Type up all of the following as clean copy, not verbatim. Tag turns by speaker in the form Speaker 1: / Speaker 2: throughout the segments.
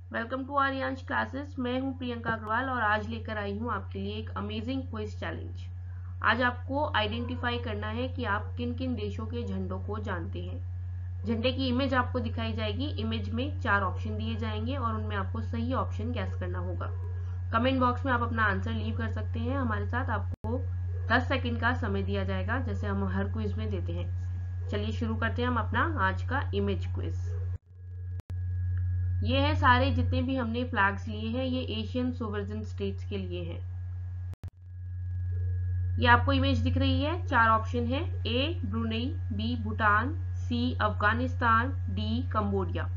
Speaker 1: Welcome to Aaryansh classes. मैं हूं प्रियंका अग्रवाल और आज लेकर आई हूं आपके लिए एक अमेजिंग क्विज चैलेंज। आज आपको आइडेंटिफाई करना है कि आप किन किन देशों के झंडों को जानते हैं। झंडे की इमेज आपको दिखाई जाएगी। इमेज में 4 ऑप्शन दिए जाएंगे और उनमें आपको सही ऑप्शन गैस करना होगा। कमेंट बॉक्स में आप अपना आंसर लीव कर सकते हैं। हमारे साथ आपको 10 सेकेंड का समय दिया जाएगा, जैसे हम हर क्विज में देते हैं। चलिए शुरू करते हैं हम अपना आज का इमेज क्विज। ये है सारे जितने भी हमने फ्लैग्स लिए हैं, ये एशियन सोवरेन स्टेट्स के लिए हैं। ये आपको इमेज दिख रही है। 4 ऑप्शन है। A Brunei, B Bhutan, C Afghanistan, D Cambodia.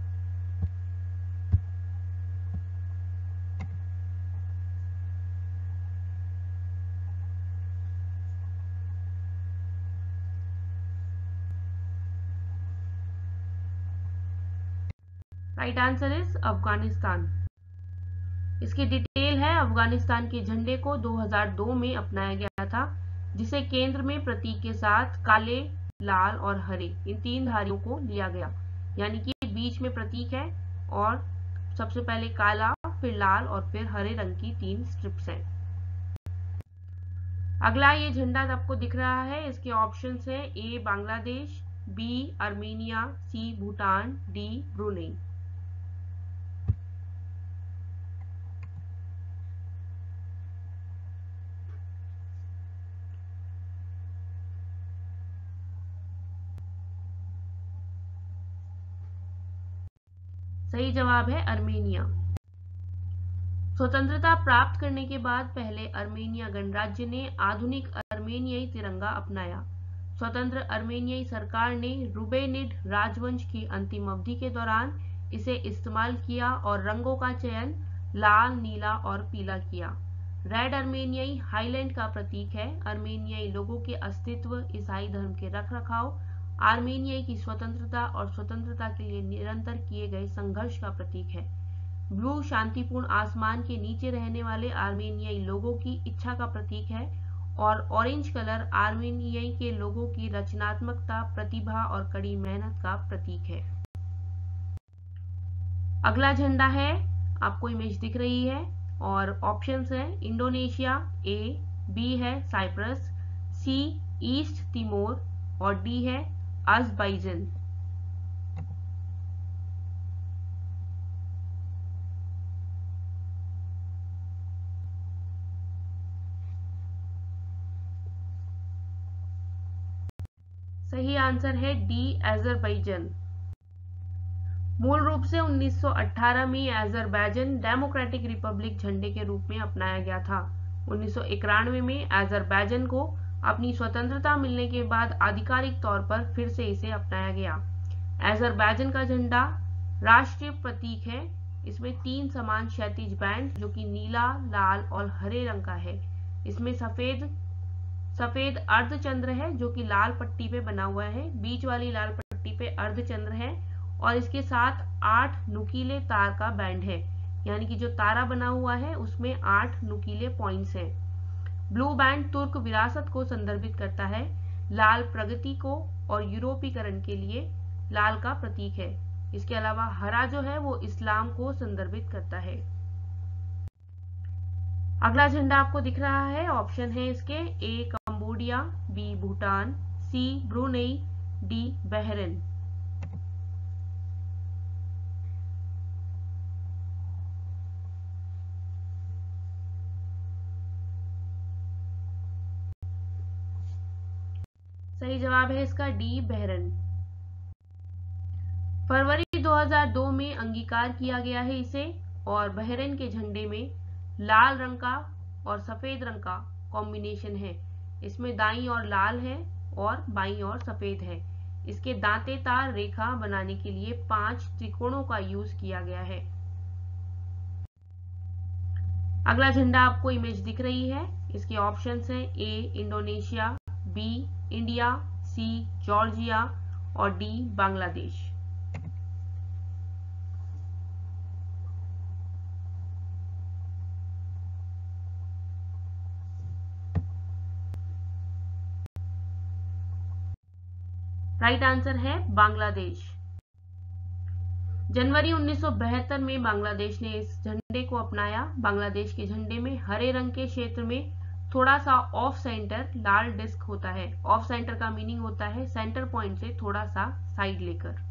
Speaker 1: Right answer is Afghanistan. इसकी डिटेल है, अफगानिस्तान के झंडे को 2002 में अपनाया गया था, जिसे केंद्र में प्रतीक के साथ काले, लाल और हरे इन 3 धारियों को लिया गया। यानी कि बीच में प्रतीक है और सबसे पहले काला, फिर लाल और फिर हरे रंग की 3 स्ट्रिप्स हैं। अगला ये झंडा आपको दिख रहा है। इसके ऑप्शंस है। A Bangladesh, B Armenia, C Bhutan, D Brunei. सही जवाब है आर्मेनिया। स्वतंत्रता प्राप्त करने के बाद पहले आर्मेनिया गणराज्य ने आधुनिक आर्मेनियाई तिरंगा अपनाया। स्वतंत्र आर्मेनियाई सरकार ने रुबेनिड राजवंश की अंतिम अवधि के दौरान इसे इस्तेमाल किया और रंगों का चयन लाल, नीला और पीला किया। रेड आर्मेनियाई हाईलैंड का प्रतीक है। आर्मेनियाई लोगों के अस्तित्व, ईसाई धर्म के रखरखाव, आर्मेनिया की स्वतंत्रता और स्वतंत्रता के लिए निरंतर किए गए संघर्ष का प्रतीक है। ब्लू शांतिपूर्ण आसमान के नीचे रहने वाले आर्मेनियाई लोगों की इच्छा का प्रतीक है और ऑरेंज कलर आर्मेनियाई के लोगों की रचनात्मकता, प्रतिभा और कड़ी मेहनत का प्रतीक है। अगला झंडा है, आपको इमेज दिख रही है और ऑप्शंस हैं। इंडोनेशिया, ए, बी है साइप्रस, सी ईस्ट तिमोर और डी है अज़रबैजान। सही आंसर है डी अज़रबैजान। मूल रूप से 1918 में अज़रबैजान डेमोक्रेटिक रिपब्लिक झंडे के रूप में अपनाया गया था। 1991 में अज़रबैजान को अपनी स्वतंत्रता मिलने के बाद आधिकारिक तौर पर फिर से इसे अपनाया गया। अज़रबैजान का झंडा राष्ट्रीय प्रतीक है। इसमें 3 समान क्षैतिज बैंड जो कि नीला, लाल और हरे रंग का है। इसमें सफेद अर्धचंद्र है जो कि लाल पट्टी पे बना हुआ है। बीच वाली लाल पट्टी पे अर्धचंद्र है और इसके साथ 8 नुकीले तार का बैंड है। यानी कि जो तारा बना हुआ है उसमें 8 नुकीले पॉइंट्स हैं। ब्लू बैंड तुर्क विरासत को संदर्भित करता है। लाल प्रगति को और यूरोपीकरण के लिए लाल का प्रतीक है। इसके अलावा हरा जो है वो इस्लाम को संदर्भित करता है। अगला झंडा आपको दिख रहा है। ऑप्शन है इसके। A Cambodia, B Bhutan, C Brunei, D Bahrain. सही जवाब है इसका डी बहरीन। फरवरी 2002 में अंगीकार किया गया है इसे और बहरीन के झंडे में लाल रंग का और सफेद रंग का कॉम्बिनेशन है। इसमें दाईं ओर लाल है और बाईं ओर सफेद है। इसके दांतेदार रेखा बनाने के लिए 5 त्रिकोणों का यूज किया गया है। अगला झंडा आपको इमेज दिख रही है। इसके ऑप्शंस हैं। A Indonesia, B India, C Georgia और डी बांग्लादेश। राइट आंसर है बांग्लादेश। जनवरी 1972 में बांग्लादेश ने इस झंडे को अपनाया। बांग्लादेश के झंडे में हरे रंग के क्षेत्र में थोड़ा सा ऑफ सेंटर लाल डिस्क होता है। ऑफ सेंटर का मीनिंग होता है सेंटर पॉइंट से थोड़ा सा साइड लेकर।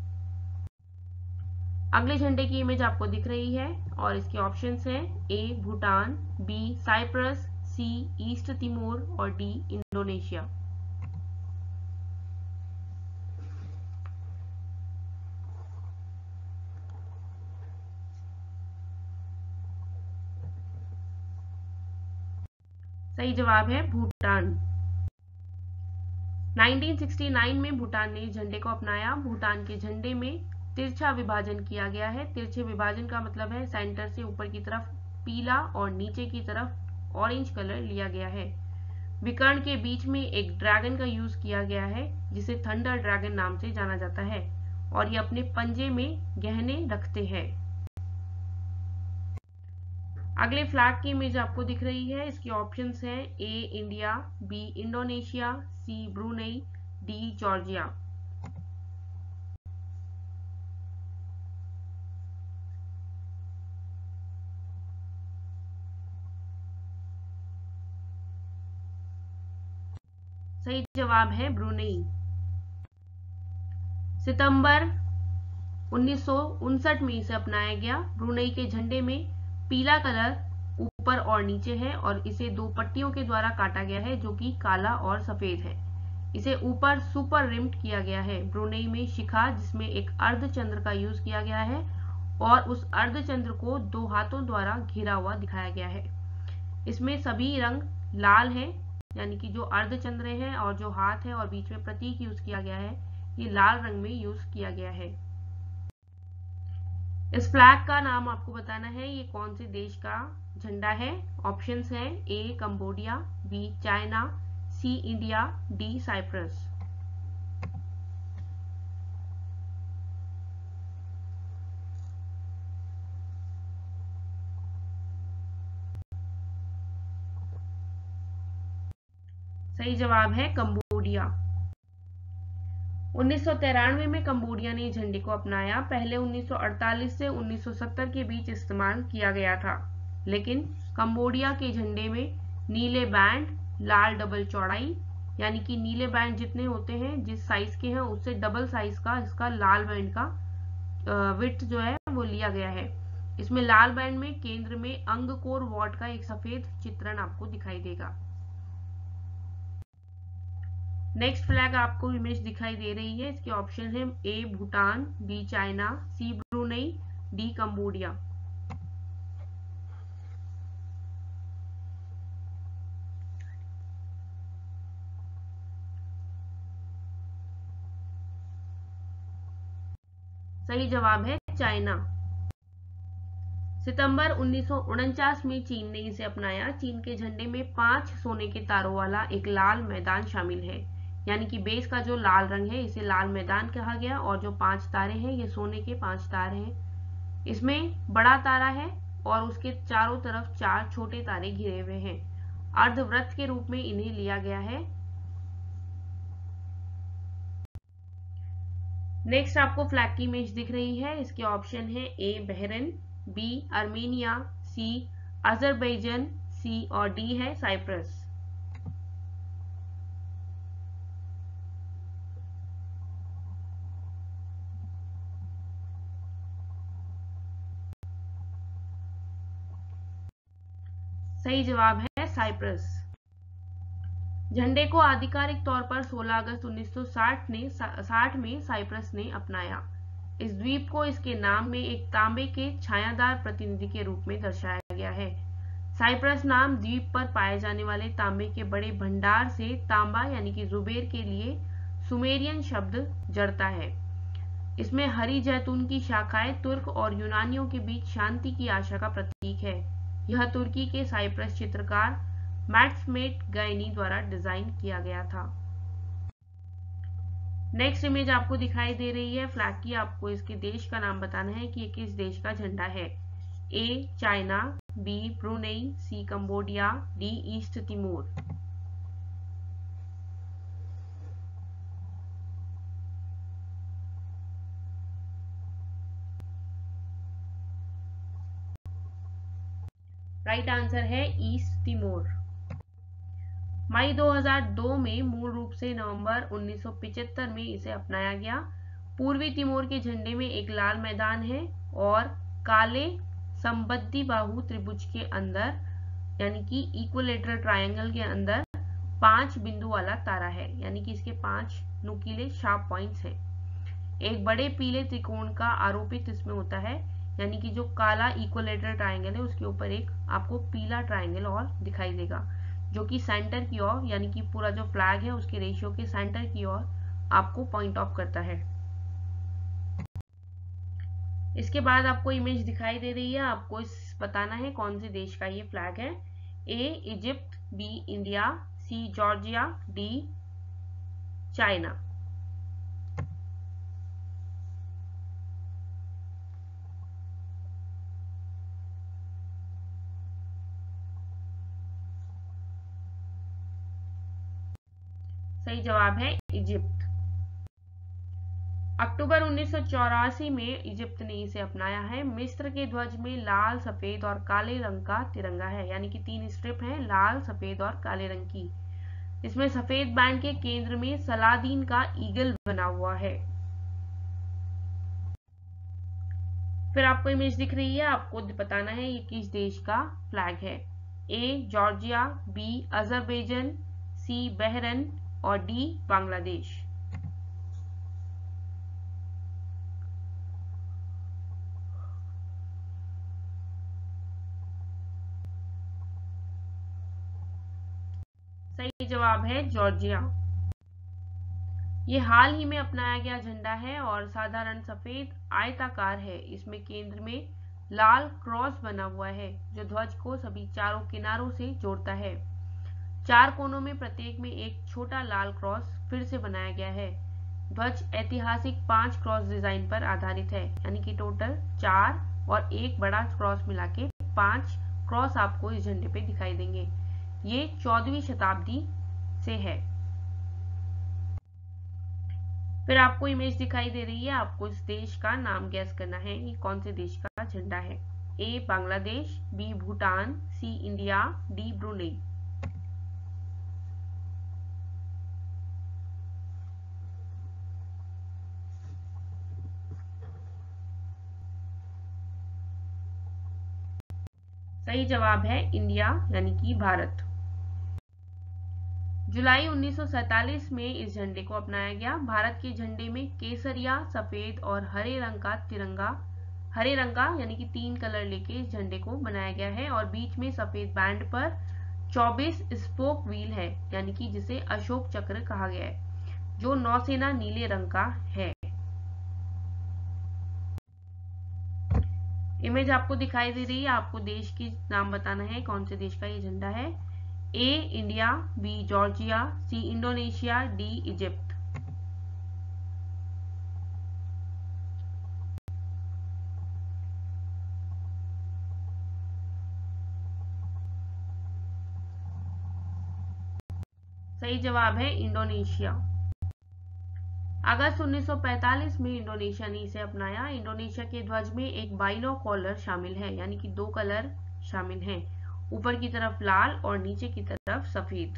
Speaker 1: अगले झंडे की इमेज आपको दिख रही है और इसके ऑप्शंस हैं A Bhutan, B Cyprus, C East Timor और डी इंडोनेशिया। सही जवाब है भूटान। 1969 में भूटान ने झंडे को अपनाया। भूटान के झंडे में तिरछा विभाजन किया गया है। तिरछे विभाजन का मतलब है सेंटर से ऊपर की तरफ पीला और नीचे की तरफ ऑरेंज कलर लिया गया है। विकर्ण के बीच में एक ड्रैगन का यूज किया गया है जिसे थंडर ड्रैगन नाम से जाना जाता है और ये अपने पंजे में गहने रखते हैं। अगले फ्लैग की इमेज आपको दिख रही है। इसके ऑप्शंस हैं A India, B Indonesia, C Brunei, D Georgia. सही जवाब है ब्रुनेई। सितंबर 1959 में इसे अपनाया गया। ब्रुनेई के झंडे में पीला कलर ऊपर और नीचे है और इसे दो पट्टियों के द्वारा काटा गया है जो कि काला और सफेद है। इसे ऊपर सुपर रिम्ड किया गया है। ब्रुनेई में शिखा जिसमें एक अर्धचंद्र का यूज किया गया है और उस अर्धचंद्र को दो हाथों द्वारा घिरा हुआ दिखाया गया है। इसमें सभी रंग लाल है, यानी कि जो अर्धचंद्र है और जो हाथ है और बीच में प्रतीक यूज किया गया है ये लाल रंग में यूज किया गया है। इस फ्लैग का नाम आपको बताना है ये कौन से देश का झंडा है। ऑप्शंस हैं A Cambodia, B China, C India, D Cyprus. सही जवाब है कंबोडिया। 1993 में कंबोडिया ने झंडे को अपनाया। पहले 1948 से 1970 के बीच इस्तेमाल किया गया था, लेकिन कंबोडिया के झंडे में नीले बैंड, लाल डबल चौड़ाई, यानी कि नीले बैंड जितने होते हैं जिस साइज के हैं उससे डबल साइज का इसका लाल बैंड का विड्थ जो है वो लिया गया है। इसमें लाल बैंड में केंद्र में अंगकोर वॉट का एक सफेद चित्रण आपको दिखाई देगा। नेक्स्ट फ्लैग आपको इमेज दिखाई दे रही है। इसके ऑप्शन है A Bhutan, B China, C Brunei, D Cambodia. सही जवाब है चाइना। सितंबर 1949 में चीन ने इसे अपनाया। चीन के झंडे में 5 सोने के तारों वाला एक लाल मैदान शामिल है, यानी कि बेस का जो लाल रंग है इसे लाल मैदान कहा गया और जो 5 तारे हैं ये सोने के 5 तारे हैं। इसमें बड़ा तारा है और उसके चारों तरफ 4 छोटे तारे घिरे हुए हैं। अर्धवृत्त के रूप में इन्हें लिया गया है। नेक्स्ट आपको फ्लैग की इमेज दिख रही है। इसके ऑप्शन है A Bahrain, B Armenia, C Azerbaijan, C और डी है साइप्रस। सही जवाब है साइप्रस। झंडे को आधिकारिक तौर पर 16 अगस्त 1960 में साइप्रस ने अपनाया। इस द्वीप को इसके नाम में एक तांबे के छायादार प्रतिनिधि के रूप में दर्शाया गया है। साइप्रस नाम द्वीप पर पाए जाने वाले तांबे के बड़े भंडार से तांबा यानी कि जुबेर के लिए सुमेरियन शब्द जड़ता है। इसमें हरी जैतून की शाखाएं तुर्क और यूनानियों के बीच शांति की आशा का प्रतीक है। यह तुर्की के साइप्रस चित्रकार मैट्समेट गायनी द्वारा डिजाइन किया गया था। नेक्स्ट इमेज आपको दिखाई दे रही है फ्लैग की। आपको इसके देश का नाम बताना है कि ये किस देश का झंडा है। A China, B Brunei, C Cambodia, D East Timor. Right answer है ईस्ट तिमोर। मई 2002 में मूल रूप से नवंबर 1975 में इसे अपनाया गया। पूर्वी तिमोर के झंडे में एक लाल मैदान है और काले संबद्धी बाहु त्रिभुज के अंदर यानी कि इक्विलेटरल ट्रायंगल के अंदर 5 बिंदु वाला तारा है, यानी कि इसके 5 नुकीले शार्प पॉइंट्स हैं। एक बड़े पीले त्रिकोण का आरोपित इसमें होता है, यानी कि जो काला इक्विलेटरल ट्रायंगल है उसके ऊपर एक आपको पीला ट्रायंगल और दिखाई देगा, जो कि सेंटर की ओर यानी कि पूरा जो फ्लैग है उसके रेशियो के सेंटर की ओर आपको पॉइंट ऑफ करता है। इसके बाद आपको इमेज दिखाई दे रही है, आपको इस बताना है कौन से देश का ये फ्लैग है। A Egypt, B India, C Georgia, D China. सही जवाब है इजिप्ट। अक्टूबर 1984 में इजिप्ट ने इसे अपनाया है। मिस्र के ध्वज में लाल, सफेद और काले रंग का तिरंगा है, यानी कि 3 स्ट्रिप हैं लाल, सफेद और काले रंग की। इसमें सफेद बैंड के केंद्र में सलादीन का ईगल बना हुआ है। फिर आपको इमेज दिख रही है, आपको बताना है ये किस देश का फ्लैग है। A Georgia, B Azerbaijan, C Bahrain और डी बांग्लादेश। सही जवाब है जॉर्जिया। ये हाल ही में अपनाया गया झंडा है और साधारण सफेद आयताकार है। इसमें केंद्र में लाल क्रॉस बना हुआ है जो ध्वज को सभी चारों किनारों से जोड़ता है। 4 कोनों में प्रत्येक में एक छोटा लाल क्रॉस फिर से बनाया गया है। ध्वज ऐतिहासिक 5 क्रॉस डिजाइन पर आधारित है, यानी कि टोटल 4 और एक बड़ा क्रॉस मिला के 5 क्रॉस आपको इस झंडे पे दिखाई देंगे। ये 14वीं शताब्दी से है। फिर आपको इमेज दिखाई दे रही है, आपको इस देश का नाम गैस करना है, ये कौन से देश का झंडा है। A Bangladesh, B Bhutan, C India, D Brunei. सही जवाब है इंडिया, यानी कि भारत। जुलाई 1947 में इस झंडे को अपनाया गया। भारत के झंडे में केसरिया, सफेद और हरे रंग का यानी कि 3 कलर लेके इस झंडे को बनाया गया है और बीच में सफेद बैंड पर 24 स्पोक व्हील है, यानी कि जिसे अशोक चक्र कहा गया है, जो नौसेना नीले रंग का है। इमेज आपको दिखाई दे रही है, आपको देश की नाम बताना है कौन से देश का ये झंडा है। A India, B Georgia, C Indonesia, D Egypt. सही जवाब है इंडोनेशिया। अगस्त 1945 में इंडोनेशिया ने इसे अपनाया। इंडोनेशिया के ध्वज में एक बाइनो कॉलर शामिल है, यानी कि 2 कलर शामिल हैं, ऊपर की तरफ लाल और नीचे की तरफ सफेद।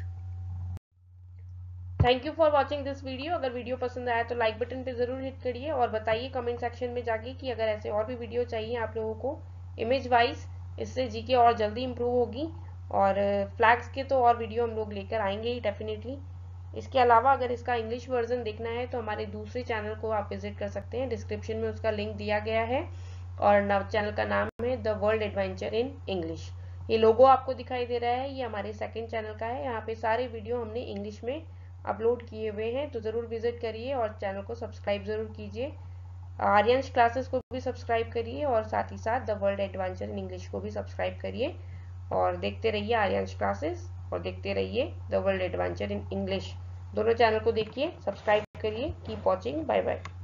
Speaker 1: Thank you for watching this video. अगर वीडियो पसंद आया तो लाइक बटन पे जरूर हिट करिए और बताइए कमेंट सेक्शन में जाके कि अगर ऐसे और भी वीडियो चाहिए आप लोगों को इमेज वाइज, इससे जीके और जल्दी इंप्रूव होगी। और फ्लैग्स के तो और वीडियो हम लोग लेकर आएंगे ही डेफिनेटली। इसके अलावा अगर इसका इंग्लिश वर्जन देखना है तो हमारे दूसरे चैनल को आप विजिट कर सकते हैं, डिस्क्रिप्शन में उसका लिंक दिया गया है और चैनल का नाम है the world adventure in English. ये लोगो आपको दिखाई दे रहा है, ये हमारे सेकंड चैनल का है। यहाँ पे सारे वीडियो हमने इंग्लिश में अपलोड किए हुए हैं, तो ज़रूर विजिट करिए और चैनल को सब्सक्राइब ज़रूर कीजिए। आर्यंश क्लासेस को भी सब्सक्राइब करिए और साथ ही साथ the world adventure in English को भी सब्सक्राइब करिए और देखते रहिए आर्यंश क्लासेस और देखते रहिए the world adventure in English. दोनों चैनल को देखिए, सब्सक्राइब करिए। Keep watching, bye bye.